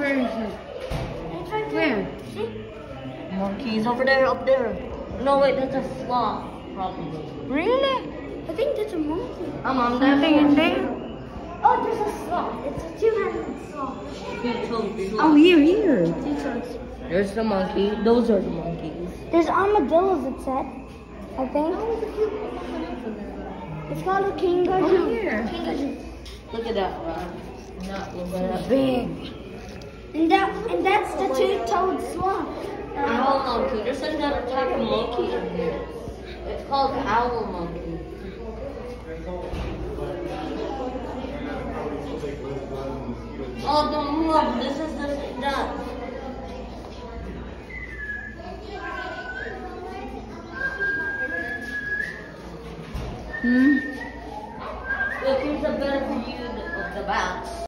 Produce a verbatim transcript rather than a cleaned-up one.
Where is it? It's right Where? there. See? Monkeys over there, up there. No, wait, that's a sloth, probably. Really? I think that's a monkey. Oh, Mom, Nothing in there? Oh, there's a sloth. It's a two-handed sloth. Oh, here, here. There's the monkey. Those are the monkeys. There's armadillos, it said. I think. It's called a kangaroo. Oh, here. Kangaroo. Look at that one. Not look at that big. And that and that's the two-toed sloth. Owl monkey. There's another type of monkey in here. It's called owl monkey. Oh, don't move. This is the that. Hmm?